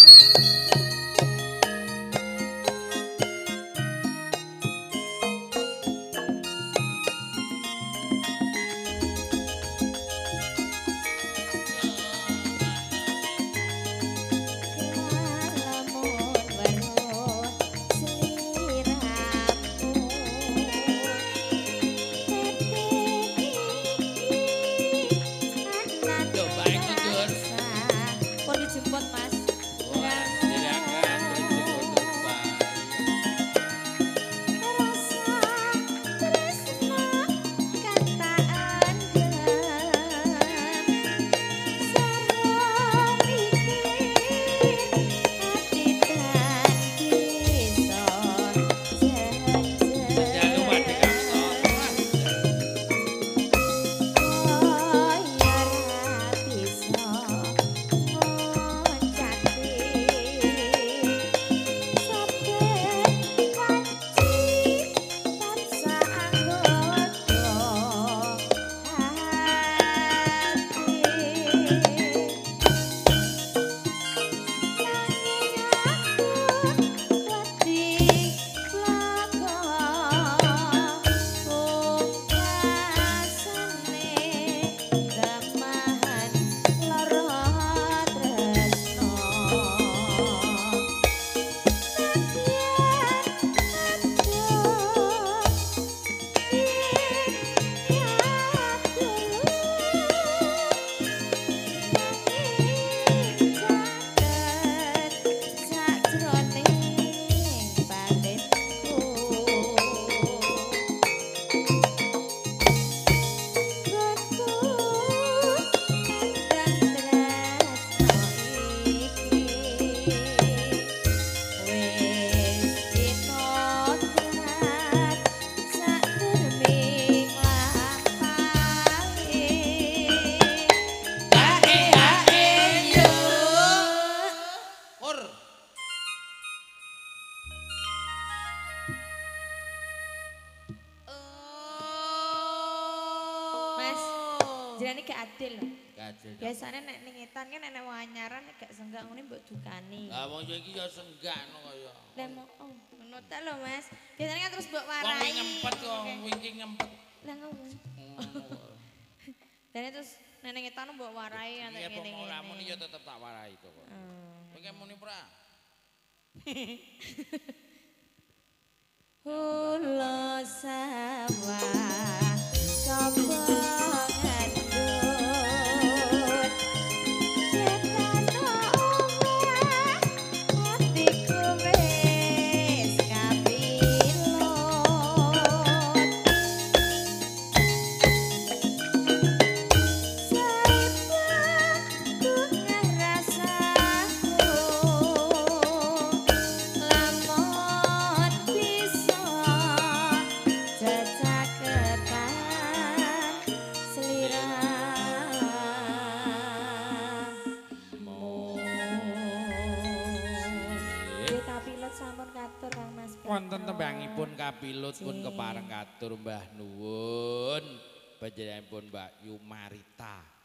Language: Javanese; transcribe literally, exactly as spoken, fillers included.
Jirane gak adil lho. Gak adil. Biasane nek ning etan kan nek wanyaran gak senggak ngene mbok dukani. Lah wong yo iki yo senggakno kaya. Lah mau oh, ngono ta lho Mas. Biasane kan terus mbok warai. Wong nyempet kok, wingking nyempet. Lah ngono. Dan terus nek ning etan mbok warai antek ngene ngene. Ora muni yo tetep tak warai to kok. Kowe ki muni pra. Hulo sawah sapa wonten tembangipun kapilut pun kepareng katur Mbah nuwun panjenenganipun Mbak Yumarita.